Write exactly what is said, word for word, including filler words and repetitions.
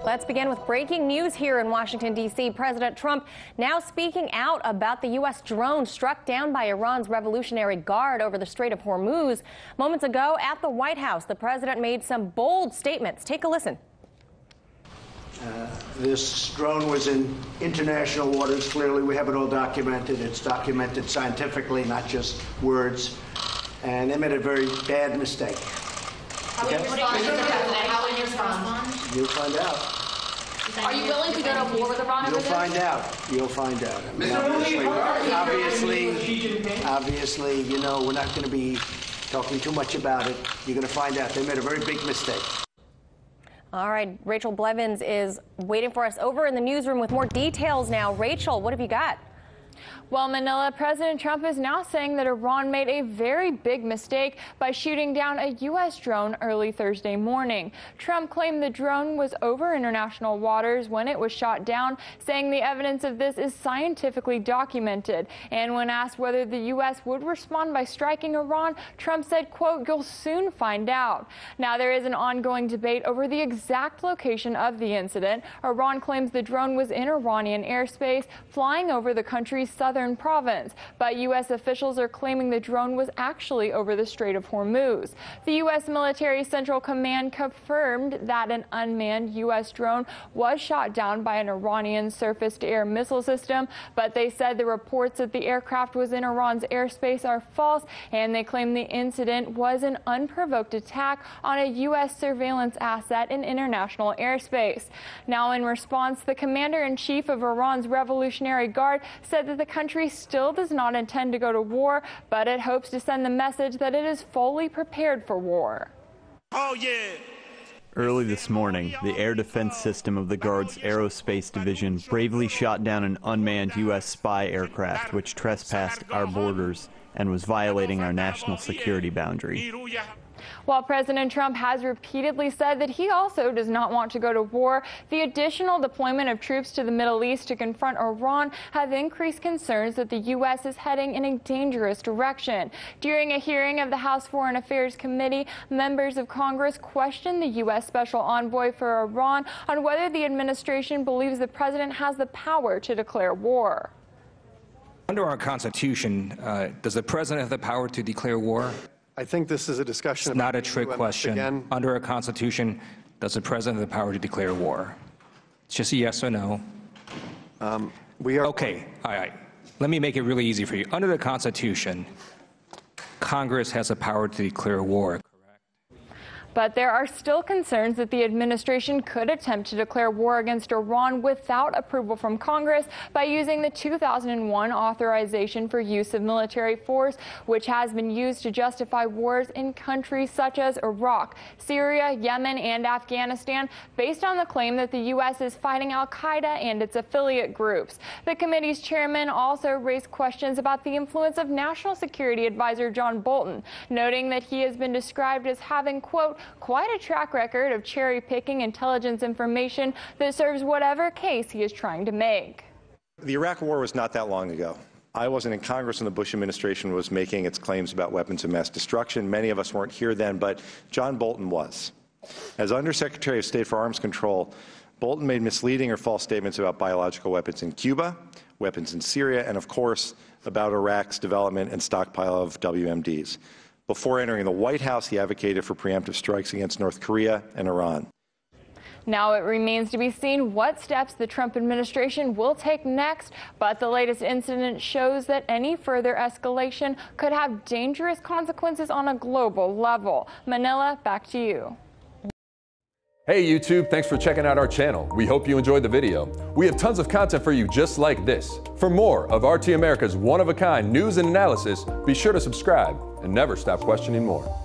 Let's begin with breaking news here in Washington, D C President Trump now speaking out about the U S drone struck down by Iran's Revolutionary Guard over the Strait of Hormuz. Moments ago at the White House, the president made some bold statements. Take a listen. Uh, this drone was in international waters. Clearly, we have it all documented. It's documented scientifically, not just words. And they made a very bad mistake. How will you respond, Mister President? How will you respond? You'll find out. Are you willing to go to war with Iran over You'll this? find out. You'll find out. I mean, obviously, obviously, obviously, you know, we're not going to be talking too much about it. You're going to find out. They made a very big mistake. All right, Rachel Blevins is waiting for us over in the newsroom with more details now. Rachel, what have you got? Well, Manila, President Trump is now saying that Iran made a very big mistake by shooting down a U S drone early Thursday morning. Trump claimed the drone was over international waters when it was shot down, saying the evidence of this is scientifically documented. And when asked whether the U S would respond by striking Iran, Trump said, quote, "You'll soon find out." Now, there is an ongoing debate over the exact location of the incident. Iran claims the drone was in Iranian airspace, flying over the country's southern province, but U S officials are claiming the drone was actually over the Strait of Hormuz. The U S Military Central Command confirmed that an unmanned U S drone was shot down by an Iranian surface-to-air missile system, but they said the reports that the aircraft was in Iran's airspace are false, and they claim the incident was an unprovoked attack on a U S surveillance asset in international airspace. Now, in response, the commander-in-chief of Iran's Revolutionary Guard said that the country still does not intend to go to war, but it hopes to send the message that it is fully prepared for war. Oh, yeah. Early this morning, the air defense system of the Guard's aerospace division bravely shot down an unmanned U S spy aircraft which trespassed our borders and was violating our national security boundary. While President Trump has repeatedly said that he also does not want to go to war, the additional deployment of troops to the Middle East to confront Iran have increased concerns that the U S is heading in a dangerous direction. During a hearing of the House Foreign Affairs Committee, members of Congress questioned the U S Special Envoy for Iran on whether the administration believes the president has the power to declare war. Under our Constitution, uh, does the president have the power to declare war? I think this is a discussion. It's not a trick question. Again. Under our Constitution, does the president have the power to declare war? It's just a yes or no. Um, we are. Okay, all right. Let me make it really easy for you. Under the Constitution, Congress has the power to declare war. But there are still concerns that the administration could attempt to declare war against Iran without approval from Congress by using the two thousand one authorization for use of military force, which has been used to justify wars in countries such as Iraq, Syria, Yemen, and Afghanistan, based on the claim that the U S is fighting al-Qaeda and its affiliate groups. The committee's chairman also raised questions about the influence of National Security Advisor John Bolton, noting that he has been described as having, quote, quite a track record of cherry-picking intelligence information that serves whatever case he is trying to make. The Iraq War was not that long ago. I wasn't in Congress when the Bush administration was making its claims about weapons of mass destruction. Many of us weren't here then, but John Bolton was. As Undersecretary of State for Arms Control, Bolton made misleading or false statements about biological weapons in Cuba, weapons in Syria, and of course, about Iraq's development and stockpile of W M Ds. Before entering the White House, he advocated for preemptive strikes against North Korea and Iran. Now it remains to be seen what steps the Trump administration will take next, but the latest incident shows that any further escalation could have dangerous consequences on a global level. Manila, back to you. Hey YouTube, thanks for checking out our channel. We hope you enjoyed the video. We have tons of content for you just like this. For more of R T America's one-of-a-kind news and analysis, be sure to subscribe and never stop questioning more.